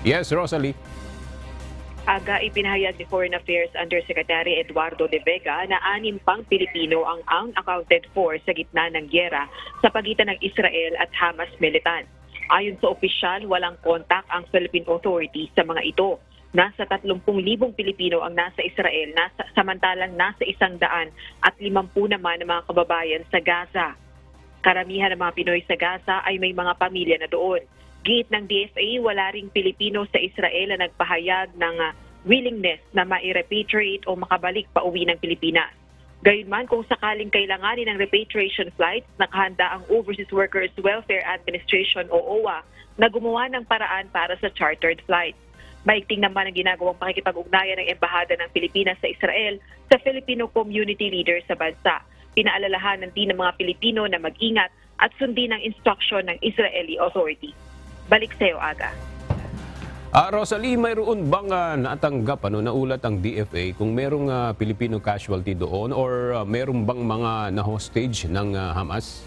Yes, Rosalie. Aga ipinahayag ni Foreign Affairs Undersecretary Eduardo de Vega na 6 pang Pilipino ang unaccounted for sa gitna ng gyera sa pagitan ng Israel at Hamas militant. Ayon sa opisyal, walang kontak ang Philippine authorities sa mga ito. Nasa 30,000 Pilipino ang nasa Israel, samantalang nasa 150 naman ang mga kababayan sa Gaza. Karamihan ng mga Pinoy sa Gaza ay may mga pamilya na doon. Giit ng DFA, wala ring Pilipino sa Israel na nagpahayag ng willingness na ma-repatriate o makabalik pa uwi ng Pilipinas. Gayunman, kung sakaling kailanganin ng repatriation flights, nakahanda ang Overseas Workers Welfare Administration o OWA na gumawa ng paraan para sa chartered flights. Maigting naman ang ginagawang pakikipag-ugnayan ng Embahada ng Pilipinas sa Israel sa Filipino community leaders sa bansa. Pinaalalahanan din ng mga Pilipino na mag-ingat at sundin ang instruction ng Israeli authority. Balik sa iyo, Aga. Rosalie, mayroon bang natanggap naulat ang DFA kung merong Filipino casualty doon or meron bang mga na-hostage ng Hamas?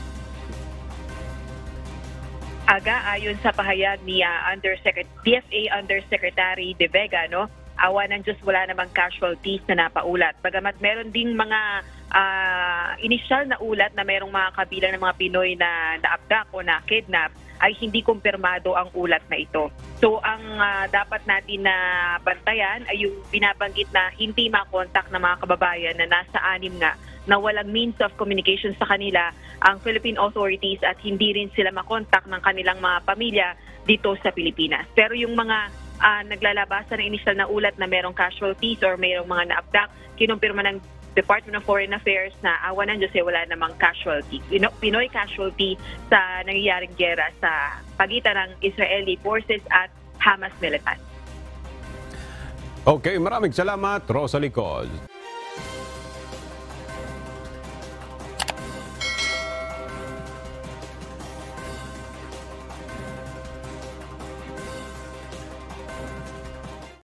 Aga, ayon sa pahayag ni DFA Undersecretary De Vega, awa ng Diyos wala namang casualties na napaulat. Bagamat meron ding mga initial na ulat na merong mga kabilang ng mga Pinoy na naabdak o na-kidnap, ay hindi kumpirmado ang ulat na ito. So ang dapat natin na bantayan ay yung binabanggit na hindi makontak ng mga kababayan na nasa 6 nga na walang means of communication sa kanila ang Philippine authorities at hindi rin sila makontak ng kanilang mga pamilya dito sa Pilipinas. Pero yung mga naglalabasan ng initial na ulat na merong casualties or merong mga naabdak, kinumpirma ng Department of Foreign Affairs na awa ng Diyos wala namang casualty. Pinoy casualty sa nangyayaring gyera sa pagitan ng Israeli forces at Hamas militant. Okay, maraming salamat, Rosalie Coz.